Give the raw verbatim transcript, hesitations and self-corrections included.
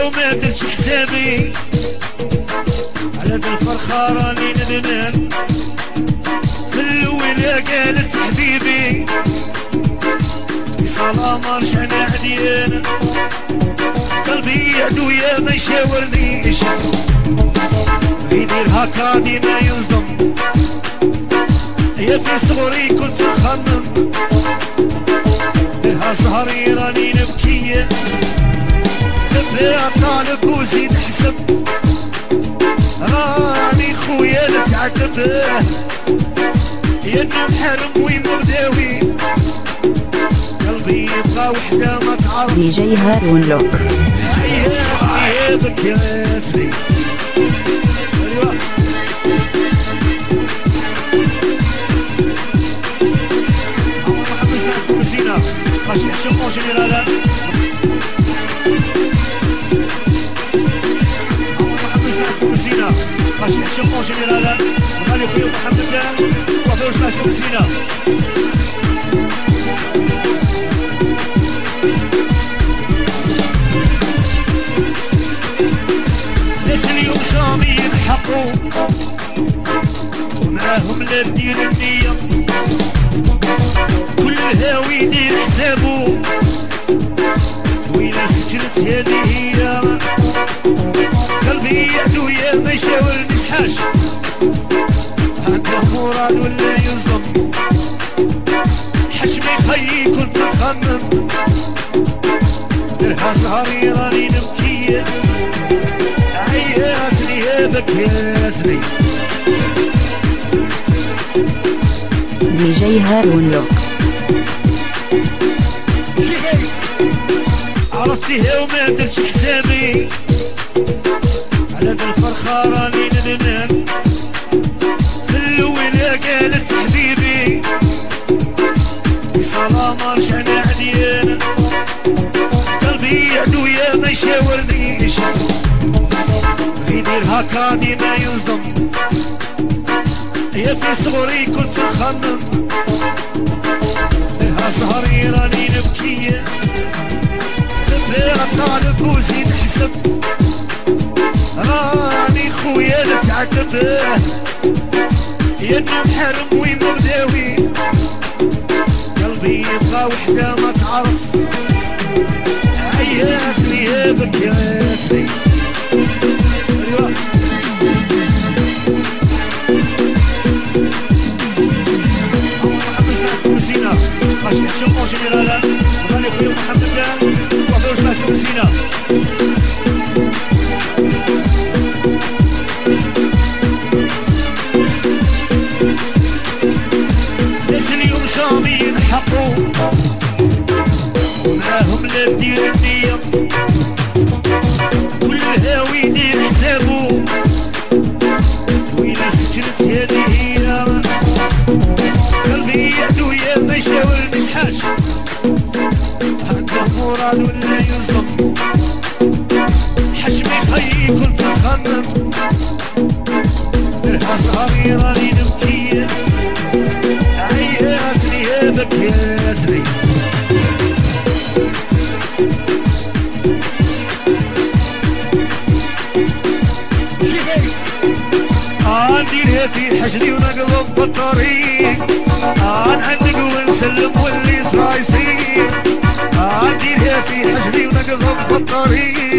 فيها وما درتش حسابي على ذا الفرخة راني ندمان. في الأولى قالت حبيبي سلامة رجعنا عديان. قلبي عدويا ما يشاورنيش يدير هكا ديما يصدم. يا في صغري كنت نخمم درها سهري راني نبكي. تبع طالب وزيد حسب راني خويا نتعذب. يا محرم وين مرداوي قلبي يبغى وحده ما تعرف. دي جي هارون لوكس. يا بكياتني ايوا عمر ما حبش نعرفو مسينا ماشي الشمون جينيرالا. عمر ما حبش نعرفو مسينا ماشي الشمون جينيرالا. غالي خويا محمد الله وفاوش نعرفو مسينا. ومعاهم لا دير النية كل هاوي يدير حسابو. وإلا سكنت هذه هي قلبي عدويا ما يشاورنيش حاج. عنده مراد ولا يصدم حشمي خيي كنت نخمم درها سهري راني نبكي. عياتني يا بكياتني. دي جي هارون لوكس. عرفتيها وما درتش حسابي على ذا الفرخة راني ندمان. في الأولى قالت حبيبي سلامة رجعنا عديان. قلبي عدويا ما يشاورنيش يدير هكا ديما يصدم. يا في صغري كنت نخمم درها سهري راني نبكي. تبع طالب وزيد حسب راني خويا نتعذب. يا محرم وين مرداوي قلبي يبغى وحده ما تعرف. عياتني يا بكياتني ايوا ماشي الشمون جينيرالا. غالي خويا محمد الله وفاوش نعرفو مسينا. ناس اليوم شامي ينحقو ومعاهم لا دير النية كل هاوي يدير حسابو. وإلا سكنت هذه هي قلبي عدويا ما يشاورنيش حاج. عنده مراد ولا يصدم حشمي خيي كنت نخمم درها سهري راني نبكي. عياتني يا بكياتني. نديرها في حجري ونقلب بالطريق. نعندق ونسلم واللي صايصير. نديرها في حجري ونقلب بالطريق.